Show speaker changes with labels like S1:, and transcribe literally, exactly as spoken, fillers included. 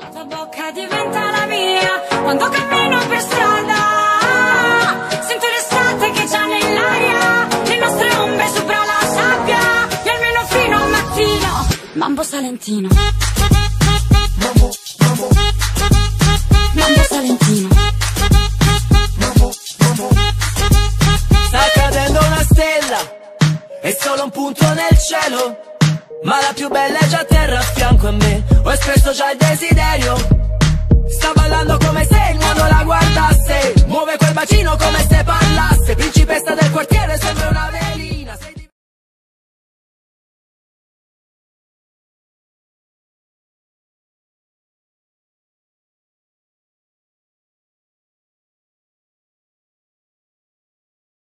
S1: La tua bocca diventa la mia quando cammino per strada. Sento l'estate che già nell'aria, le nostre ombre sopra la sabbia. E almeno fino al mattino, Mambo Salentino. Mambo, mambo, Mambo Salentino. Mambo, mambo.
S2: Sta cadendo una stella, è solo un punto nel cielo, ma la più bella è già a terra a fianco a me. Ho espresso già il desiderio. Sta ballando come se il mondo la guardasse, muove quel bacino come se parlasse. Principessa del quartiere, sembra una velia.